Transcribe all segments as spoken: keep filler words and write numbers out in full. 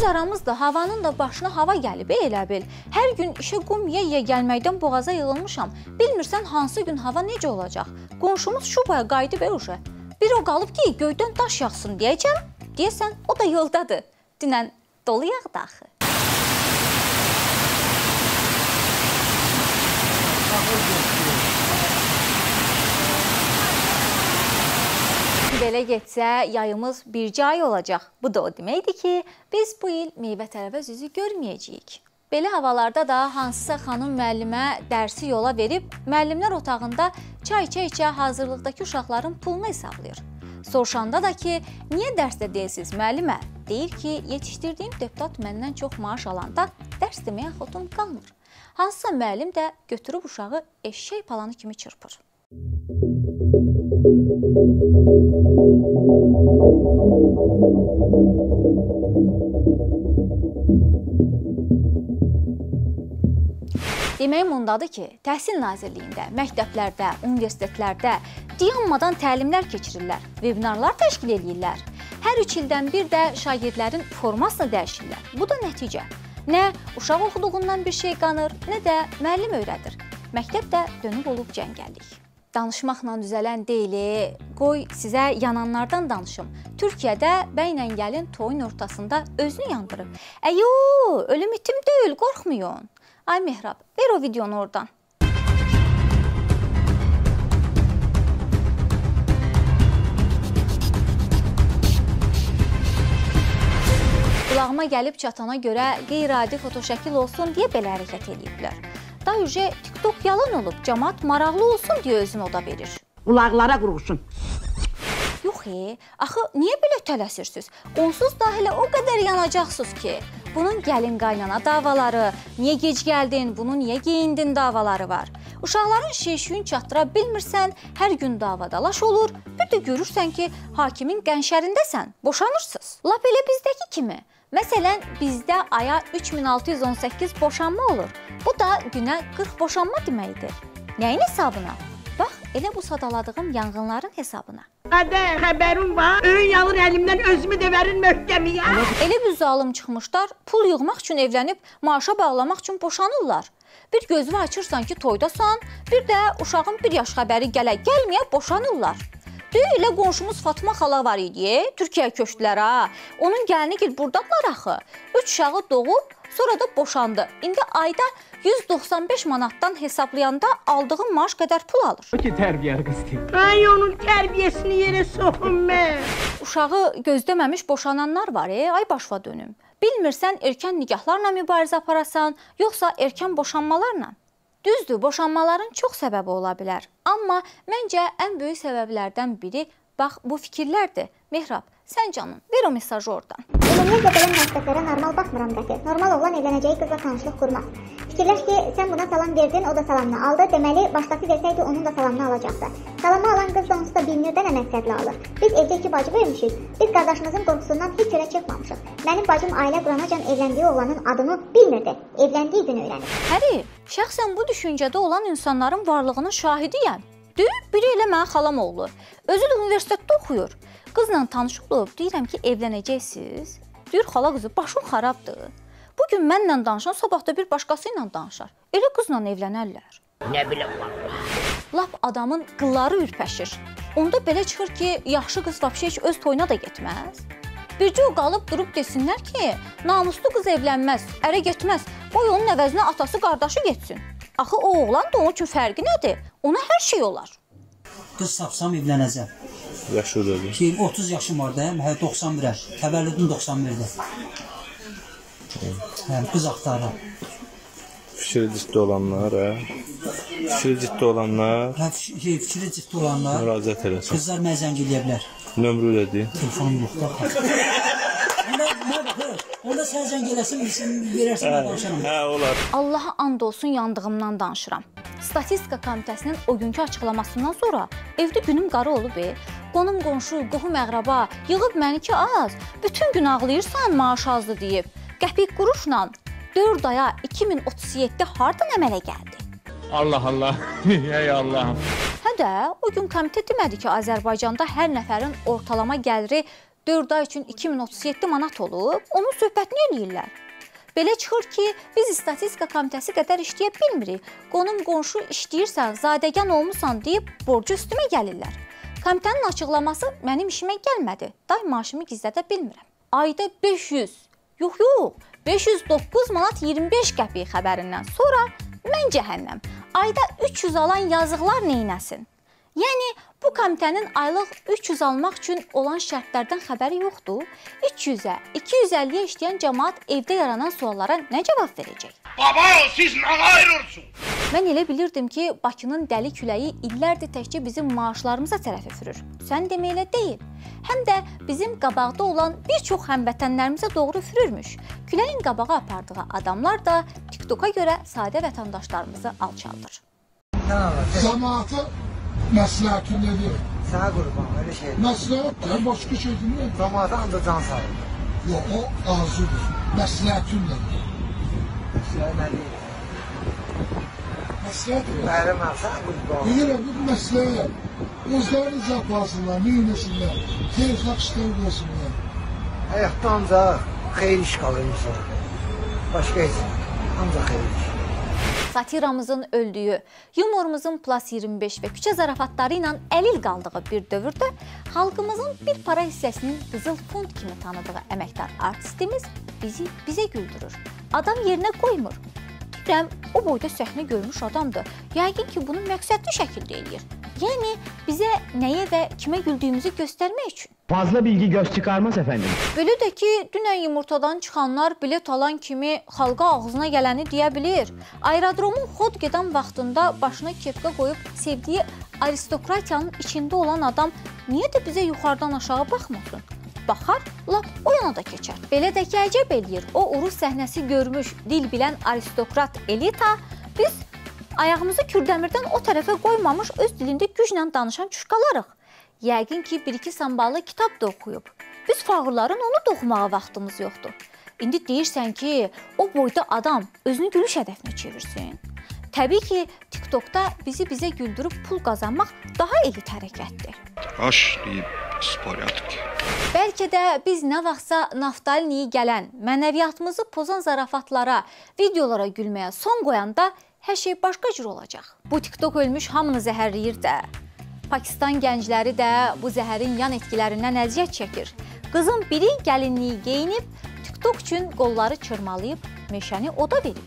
Öz aramızda havanın da başına hava gəlib, elə bil. Hər gün işə qum yeyə gəlməkdən boğaza yığılmışam. Bilmirsən hansı gün hava necə olacaq? Qonşumuz şubaya qayıdıb uşa. Bir o qalıb ki, göydən daş yağsın deyəcəm. Deyəsən, o da yoldadır. Dünən dolu yağdı axı. Belə getsə, yayımız bircə ay olacaq. Bu da o deməkdir ki, biz bu il meyvə-tərəvəz üzü görməyəcəyik. Belə havalarda da hansısa xanım müəllimə dərsi yola verib, müəllimlər otağında çay içə-içə hazırlıqdakı uşaqların pulunu hesablayır. Soruşanda da ki, niyə dərsdə deyilsiniz müəllimə? Deyir ki, yetişdirdiyim deputat məndən çox maaş alanda dərs deməyə xotum qalmır. Hansısa müəllim də götürüb uşağı eşşək palanı kimi çırpır. Deməyim ondadır ki, Təhsil Nazirliyində, məktəblərdə, universitetlərdə dayanmadan təlimlər keçirirlər, vebinarlar təşkil edirlər. Hər üç ildən bir də şagirdlərin formasını dəyişirlər. Bu da nəticə. Nə uşaq oxuduğundan bir şey qanır, nə də müəllim öyrədir. Məktəb də dönüb olub cəngəllik. Danışmaqla düzələn deyil, qoy sizə yananlardan danışım. Türkiyədə bəylə gəlin toyun ortasında özünü yandırıb. Əyo, ölüm itim deyil, qorxmayın. Ay Mehrab, ver o videonu oradan. Qulağıma gəlib çatana görə qeyri-adi fotoşəkil olsun deyə belə hərəkət ediblər. Da ücə TikTok yalan olub, cəmaat maraqlı olsun deyə özünü oda verir. Qulaqlara qurğusun. Yox, e, axı niyə belə tələsirsiniz? Onsuz da hələ o qədər yanacaqsınız ki. Bunun gəlin qaynana davaları, niyə gec gəldin, bunu niyə geyindin davaları var. Uşaqların şey-şüyün çatdıra bilmirsən, hər gün davadalaş olur. Bir də görürsən ki, hakimin qənşərindəsən, boşanırsınız. Lap elə bizdəki kimi. Məsələn, bizdə aya üç min altı yüz on səkkiz boşanma olur. Bu da günə qırx boşanma deməkdir. Nəyin hesabına? Bax, elə bu sadaladığım yanğınların hesabına. Qadə, xəbərim var. Öyün yalır əlimdən özümü də verin möhkəmiyə. Elə bir zalım çıxmışlar, pul yığmaq üçün evlənib, maaşa bağlamaq üçün boşanırlar. Bir gözünü açırsan ki, toydasan, bir də uşağın bir yaş xəbəri gələ gəlməyə boşanırlar. Deyil, elə qonşumuz Fatma xala var idi, Türkiyəyə köçdülər ha. Onun gəlini gil buradadılar axı. Üç uşağı doğub, sonra da boşandı. İndi ayda yüz doxsan beş manatdan hesablayanda aldığım maaş qədər pul alır. O ki, tərbiyəli qızdır. Ay, onun tərbiyəsini yerə soxum mən. Uşağı gözləməmiş boşananlar var, e, ay başva dönüm. Bilmirsən, erkən nikahlarla mübarizə aparasan, yoxsa erkən boşanmalarla? Düzdür, boşanmaların çox səbəbi ola bilər. Amma məncə ən böyük səbəblərdən biri, bax, bu fikirlərdir. Mehrab, sən canım, ver o mesajı oradan. Ümumiyyətlə belə münasibətlərə normal baxmıram qəti. Normal oğlan evlənəcəyi qızla tanışlıq qurmaz. Fikirləş ki, sən buna salam verdin, o da salamını aldı. Deməli, başqası versəydi, onun da salamını alacaqdı. Salamı alan qız da onsuz da bilmir də nə məqsədlə alır. Biz evdə iki bacı böyümüşük. Biz qardaşımızın qorxusundan heç yerə çıxmamışıq. Mənim bacım ailə quranacan evləndiyi oğlanın adını bilmirdi. Evləndiyi gün öyrənir. Həri, şəxsən bu düşüncədə olan insanların varlığının şahidiyəm. Deyib, biri elə mənə xalam oğlu. Özü də universitetdə oxuyur. Qızla tanış olub, deyirəm ki, evlənəcəksiniz. Deyir, xala qızı, başım xarabdır. Bugün mənlə danışan, sabah da bir başqası ilə danışar. Elə qızla evlənərlər. Nə biləm var. Lap adamın qılları ürpəşir. Onda belə çıxır ki, yaxşı qız vəbşə heç öz toyuna da getməz. Bircə o qalıb durub desinlər ki, namuslu qız evlənməz, ərə getməz. Qoy onun əvəzinə atası, qardaşı getsin. Axı o oğlan da onun üçün fərqi nədir? Ona hər şey olar. Qız tapsam evlənəcəm. Yaşı ödədir. Ki, otuz yaşım var da, hə, doxsan birə. Təvəllüdüm doxsan birdə. Hə, qız axtarıram. Fikri ciddi olanlar, hə? Fikri ciddi olanlar. Hə, fikri ciddi olanlar. Müraciət eləsin. Qızlar mənə zəng eləyə bilər. Nömrə ödədir. Telefonum yoxdur. Onda sən zəng eləsin, verərsən, mən danışaram. Hə, olar. Allaha and olsun yandığımdan danışıram. Statistika komitəsinin o günkü açıqlamasından sonra evdə günüm qara olub. E. Qonum qonşu, qohum əqraba yığıb məni ki az, bütün gün ağlayırsan maaş azdı deyib. Qəpik quruşla dörd aya iki min otuz yeddi hardan əmələ gəldi? Allah Allah, ey Allahım. Hə də, o gün komitə demədi ki, Azərbaycanda hər nəfərin ortalama gəliri dörd ay üçün iki min otuz yeddi manat olub, onun söhbətini eləyirlər. Belə çıxır ki, biz İstatistika Komitəsi qədər işləyə bilmirik. Qonum qonşu işləyirsən, zadəgan olmusan deyib borcu üstümə gəlirlər. Komitənin açıqlaması mənim işimə gəlmədi. Day maaşımı gizlədə bilmirəm. Ayda beş yüz, yox yox, beş yüz doqquz manat iyirmi beş qəpik xəbərindən sonra mən cəhənnəm. Ayda üç yüz alan yazıqlar neynəsin? Yəni, bu komitənin aylıq üç yüz almaq üçün olan şərtlərdən xəbəri yoxdur. üç yüzə, iki yüz əlliyə işləyən cəmaat evdə yaranan suallara nə cavab verəcək? Baba, siz nə ayırırsınız? Mən elə bilirdim ki, Bakının dəli küləyi illərdir təkcə bizim maaşlarımıza tərəf üfürür. Sən demə elə deyil. Həm də bizim qabaqda olan bir çox həmvətənlərimizə doğru üfürürmüş. Küləyin qabağa apardığı adamlar da TikToka görə sadə vətəndaşlarımızı alçaldır. Cəmaata məsləhətin nedir? Sənə qurban, öyle şey. Məsləhət də başqa şey deyil. Cəmaata ancaq can sağlıq. Yox, o arzudur. Məsləhətin nedir? Məsləhət nə deyil? Məsləhət nedir? Bəli, mən sənə qurban. Deyirəm, bu məsləhət. Özləri necə aparsınlar, neyləsinlər, xeyirxah işlər qoysunlar. Həyatda ancaq xeyir iş qalır insan. Başqa heç, ancaq xeyir iş. Satiramızın öldüyü, yumorumuzun plus iyirmi beş və küçə zarafatları ilə əlil qaldığı bir dövrdə xalqımızın bir para hissəsinin qızıl fond kimi tanıdığı əməkdar artistimiz bizi bizə güldürür. Adam yerinə qoymur. Deyirəm, o boyda səhnə görmüş adamdır. Yəqin ki, bunu məqsədli şəkildə eləyir. Yəni, bizə nəyə və kimə güldüyümüzü göstərmək üçün. Fazla bilgi göz çıkarmaz efendim. Belə də ki, dünən yumurtadan çıxanlar bilet alan kimi xalqa ağzına gələni deyə bilir. Aerodromun xod gedən vaxtında başına kepka qoyub sevdiyi aristokratiyanın içində olan adam niyə də bizə yuxarıdan aşağı baxmasın? Baxar, lap o yana da keçər. Belə də ki, əcəb eləyir. O urus səhnəsi görmüş, dil bilən aristokrat elita, biz ayağımızı Kürdəmirdən o tərəfə qoymamış öz dilində güclə danışan çuşqalarıq. Yəqin ki, bir-iki samballı kitab da oxuyub. Biz fağırların onu da oxumağa vaxtımız yoxdur. İndi deyirsən ki, o boyda adam özünü gülüş hədəfinə çevirsin. Təbii ki, TikTokda bizi bizə güldürüb pul qazanmaq daha elit hərəkətdir. Başlayıb sporyatki. Bəlkə də biz nə vaxtsa naftaliniyi gələn, mənəviyyatımızı pozan zarafatlara, videolara gülməyə son qoyanda hər şey başqa cür olacaq. Bu TikTok ölmüş hamını zəhərləyir də. Pakistan gəncləri də bu zəhərin yan etkilərindən əziyyət çəkir. Qızın biri gəlinliyi geyinib, TikTok üçün qolları çırmalayıb, meşəni oda verib.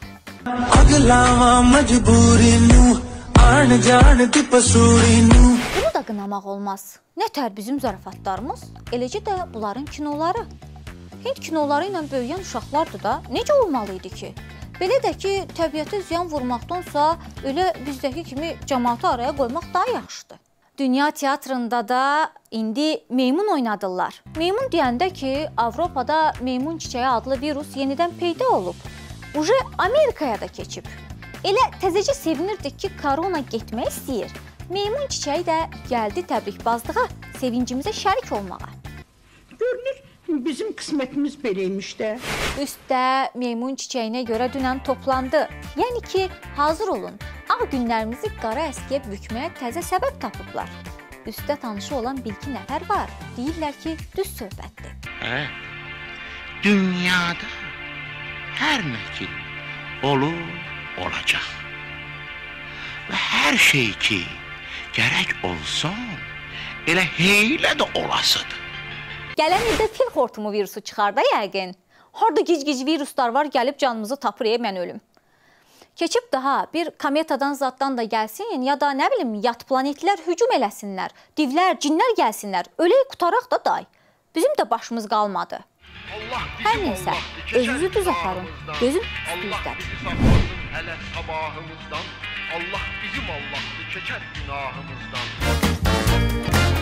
Bunu da qınamaq olmaz. Nətər bizim zarafatlarımız, eləcə də bunların kinoları. Hind kinoları ilə böyüyən uşaqlardır da, necə olmalıydı ki? Belə də ki, təbiətə ziyan vurmaqdansa, elə bizdəki kimi cəmaatı araya qoymaq daha yaxşıdır. Dünya teatrında da indi meymun oynadırlar. Meymun deyəndə ki, Avropada meymun çiçəyi adlı virus yenidən peyda olub. Uje Amerikaya da keçib. Elə təzəcə sevinirdik ki, korona getmək istəyir. Meymun çiçəyi də gəldi təbrikbazlığa, sevincimizə şərik olmağa. Görünür, bizim qismətimiz beləymiş də. Üstdə meymun çiçəyinə görə dünən toplandı. Yəni ki, hazır olun. Ağ günlərimizi qara əskiyə bükməyə təzə səbəb tapıblar. Üstdə tanışı olan bir-iki nəfər var. Deyirlər ki, düz söhbətdir. Hə? Dünyada hər nə ki olur, olacaq. Və hər şey ki gərək olsun, elə heylə də olasıdır. Gələn ildə fil xortumu virusu çıxar da yəqin. Harada gic-gic viruslar var, gəlib canımızı tapır, e, mən ölüm. Keçib daha bir kometadan zaddan da gəlsin, ya da nə bilim, yat planetlər hücum eləsinlər, divlər, cinlər gəlsinlər, ölək qutaraq da day. Bizim də başımız qalmadı. Hər neysə, özünüzü düz aparın, gözün üstünüzdədir. Hələ sabahımızdan, Allah bizim Allah'tı, keçər günahımızdan.